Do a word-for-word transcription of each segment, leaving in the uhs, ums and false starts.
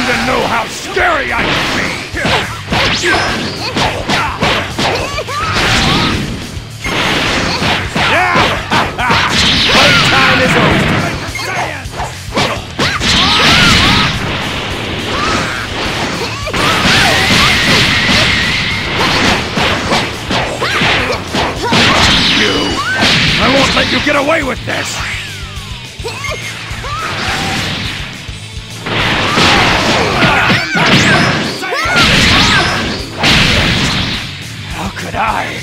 even know how scary I can be! Playtime is over! You! I won't let you get away with this! How could I?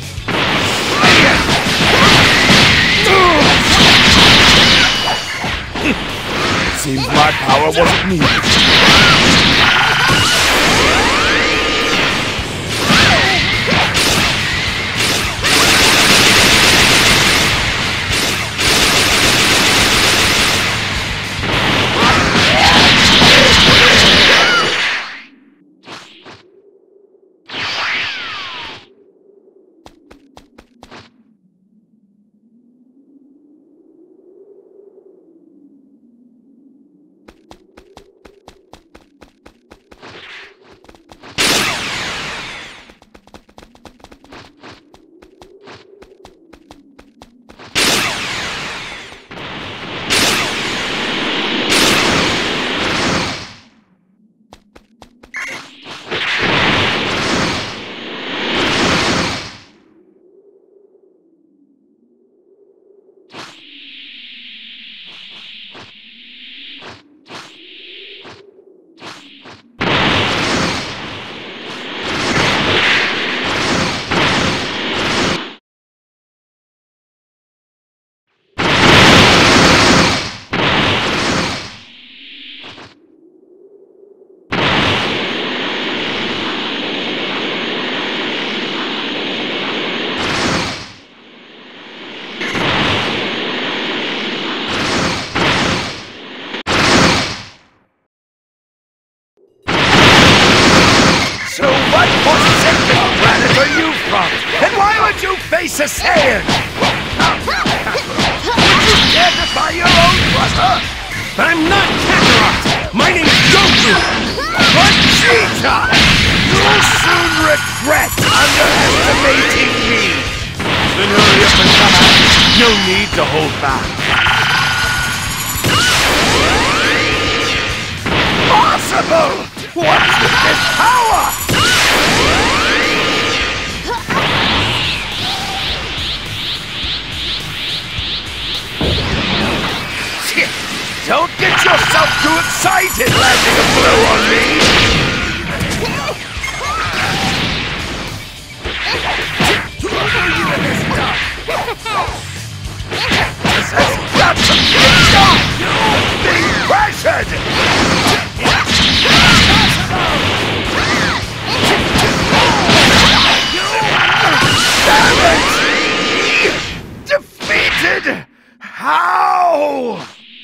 Seems my power wasn't needed. So what forsaken planet are you from? And why would you face a Saiyan? Would you dare defy your own brother? I'm not Kakarot! My name's Goku! Vegeta! You'll soon regret underestimating me! Then hurry up and come out. No need to hold back. Possible! What's with this power? Don't get yourself too excited landing a blow on me! This has got to be done! Being pressured! Damn it! Defeated! How?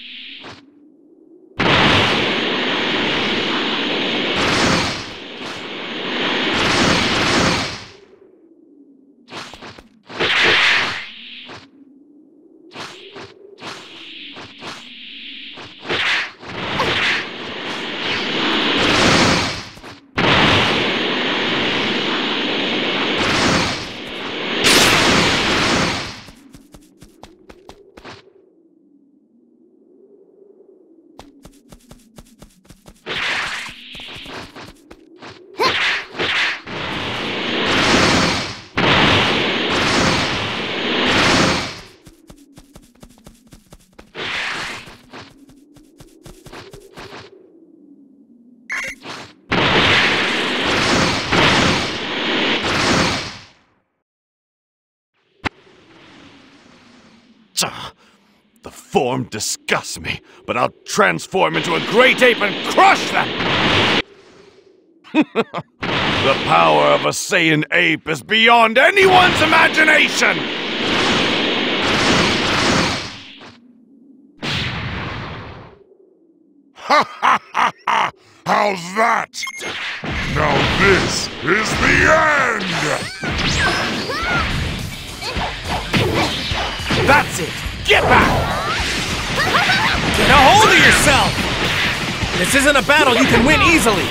The form disgusts me, but I'll transform into a great ape and crush them! The power of a Saiyan ape is beyond anyone's imagination! Ha ha ha ha! How's that? Now this is the end! That's it! Get back! Get a hold of yourself! This isn't a battle you can win easily!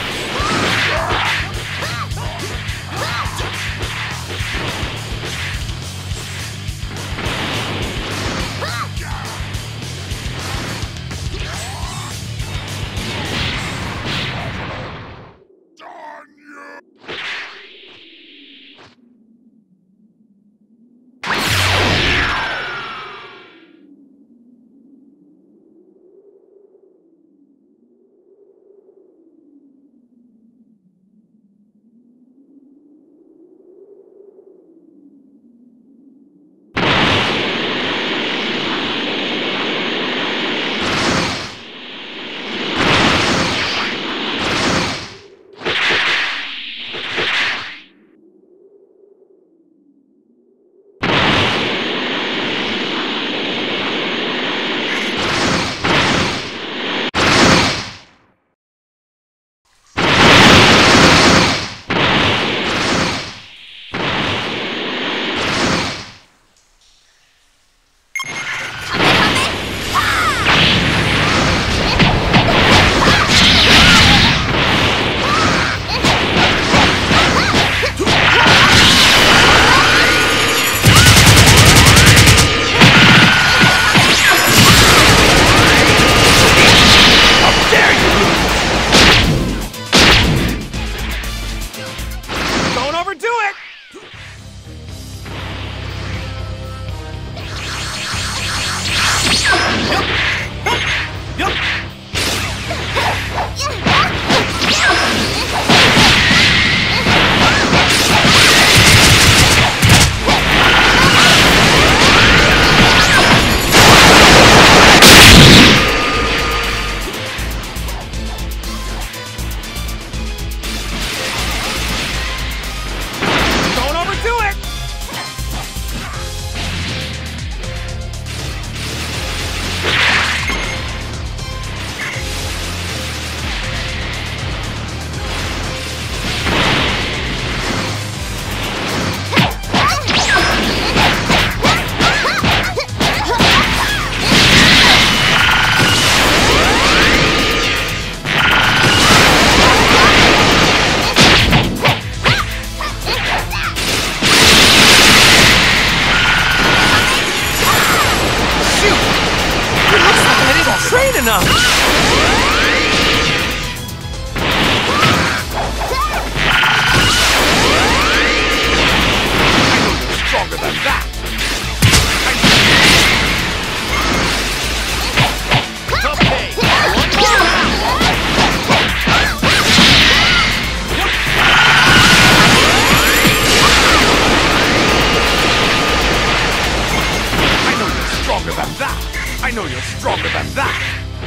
I know you're stronger than that!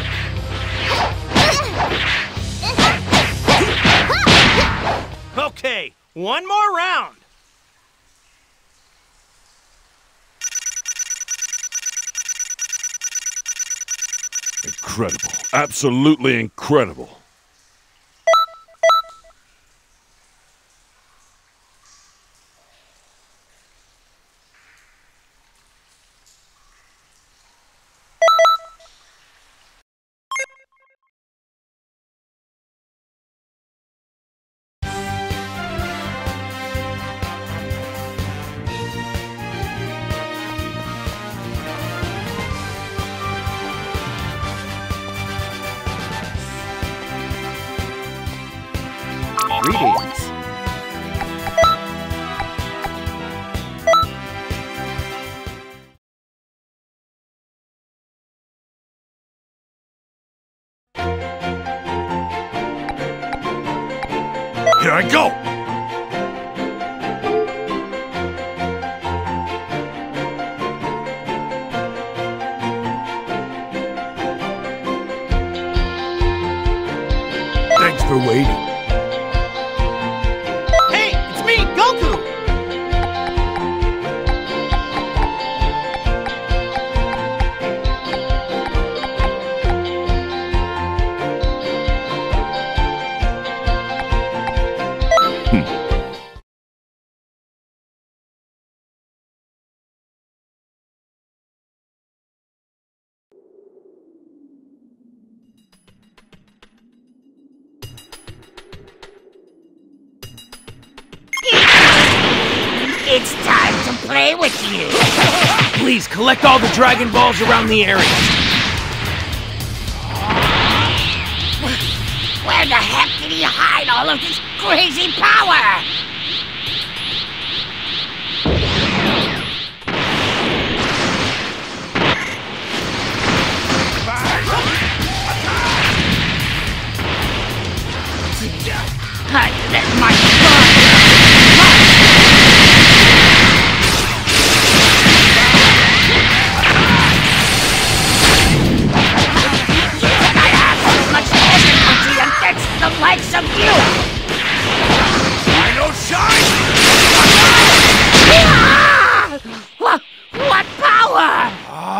Okay, one more round! Incredible. Absolutely incredible. Greetings. Here I go! Thanks for waiting. Hey, it's me, Goku! It's time to play with you. Please collect all the Dragon Balls around the area. Where the heck did he hide all of this crazy power? I let my I have so much energy against the likes of you! Rhino shine! What, what power?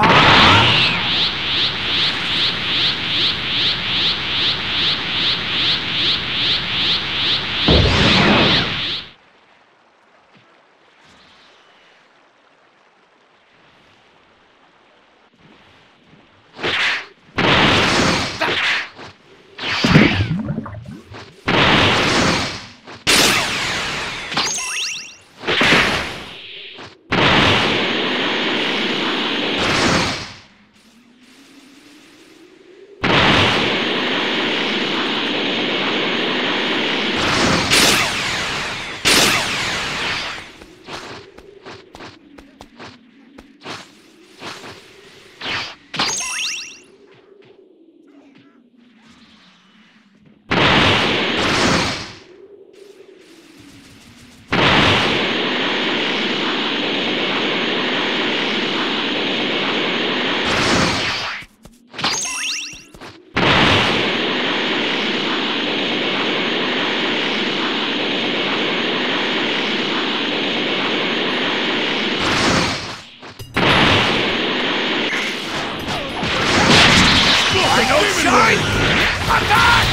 Shine! Attack!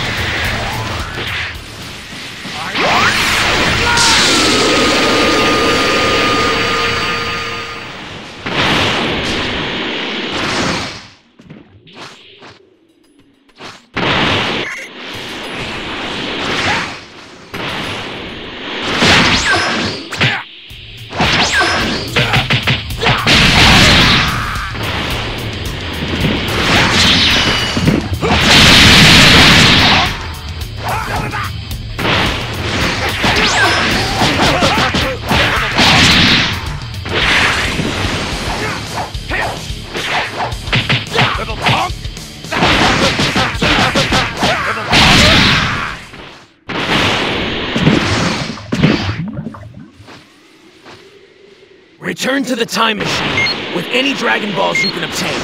Return to the time machine with any Dragon Balls you can obtain.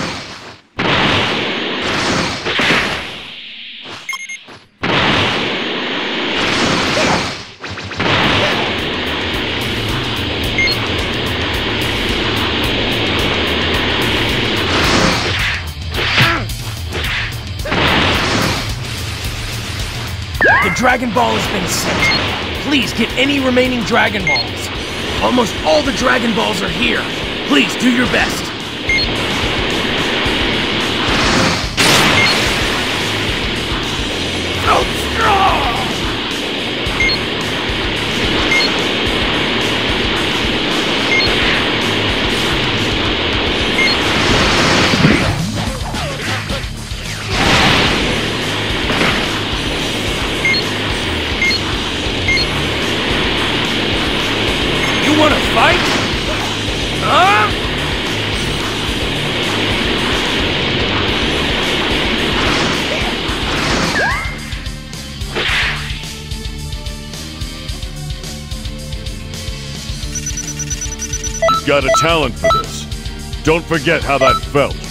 The Dragon Ball has been sent. Please get any remaining Dragon Balls. Almost all the Dragon Balls are here. Please do your best. So strong! You wanna fight? Huh? You've got a talent for this. Don't forget how that felt.